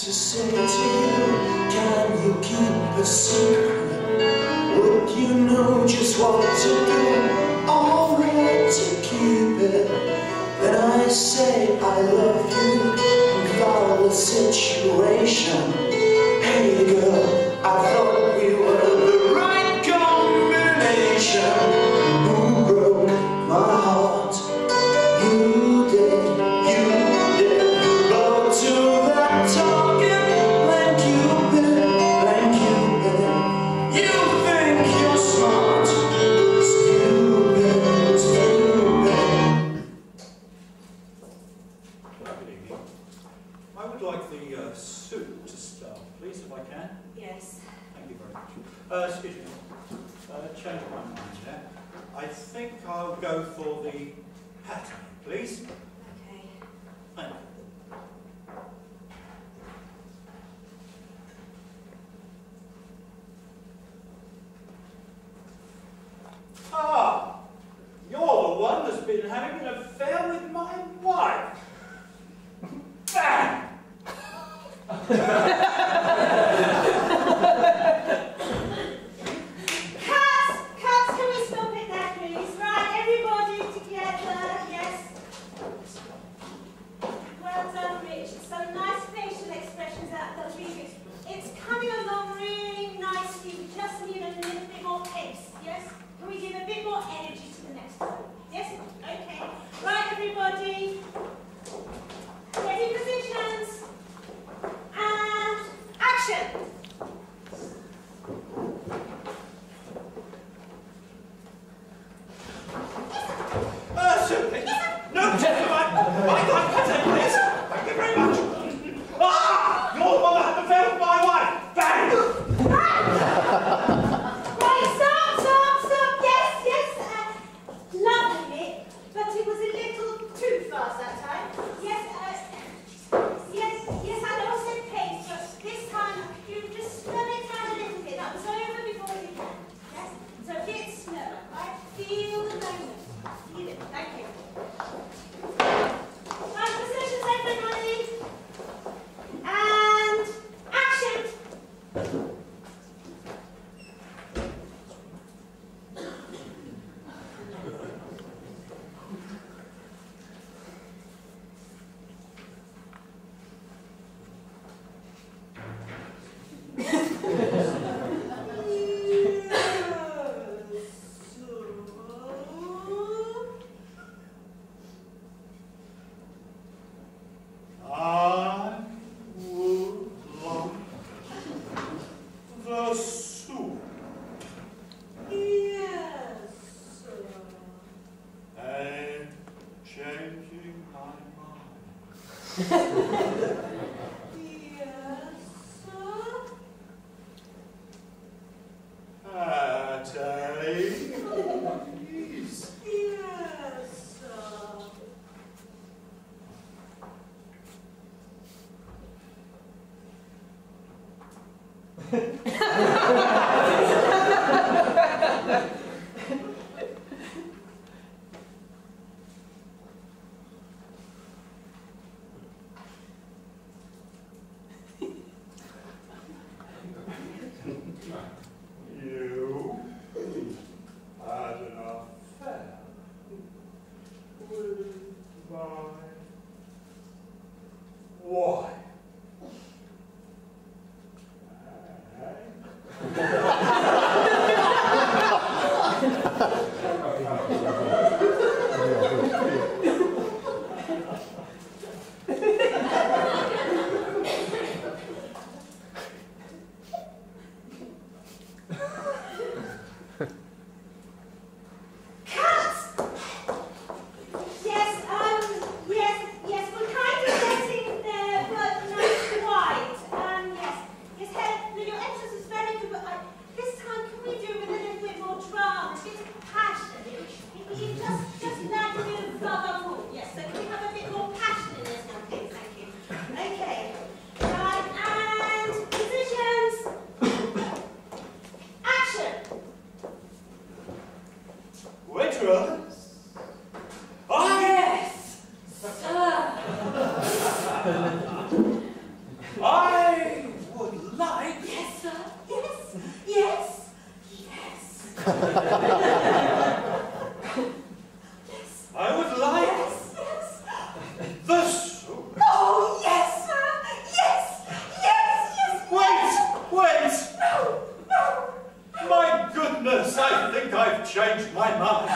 to say to you, can you keep a secret? Would you know just what to do, alright to keep it? Then I say I love you and follow the situation. Hey girl, I thought we were the right combination. Who broke my heart? You did, but to that talking blank Cupid, you think you're smart, stupid. Good evening. I would like the soup to start, please, if I can. Yes. Thank you very much. Excuse me. Change my mind there. I think I'll go for the pate, please. Okay. Thank you. Ah! You're the one that's been having an affair with my wife. Bang! Cuts, can we stop it there, please? Right, everybody together, yes. Well done, Rich. Some nice facial expressions out of those videos. It's coming along really nicely. We just need a little bit more pace, yes? Can we give a bit more energy to the next one? Yes? Okay. Right, everybody. Ready positions. And action! Certainly. No, gentlemen. My God, pate, please. Thank you very much. Ah! You're the one that had an affair with my wife. Bang! Right, stop. Yes. Lovely, but it was a little too fast that time. Yes, I know I said pace, but this time you just slow it down a little bit. That was over before you began. Yes, so a bit slower, right? Feel the moment. Feel it. Thank you. Right, positions, everybody. And action. I would like the soup. Yes, sir. And changing my mind. Yes, sir. Pate, please. Yes, sir. You had an affair with my wife. changed my mind.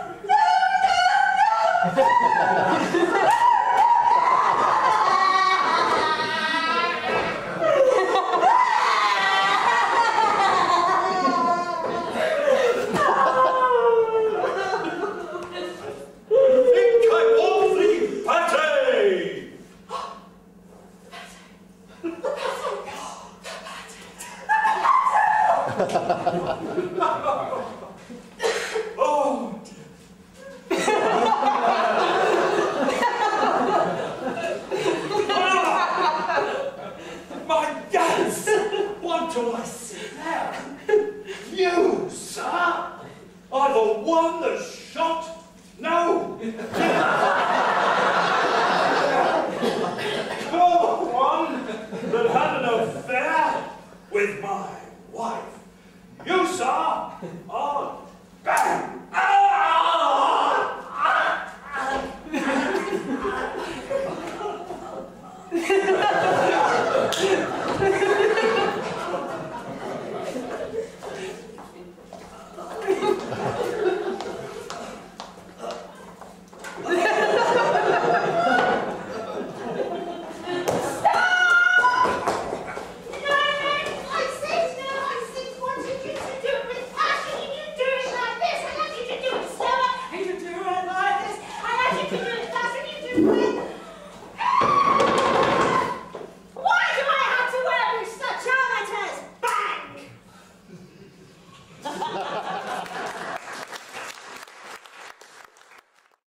Oh, my gas! What do I see there? You, sir, are the one that shot? No! You're the one that had an affair with my wife. You, sir,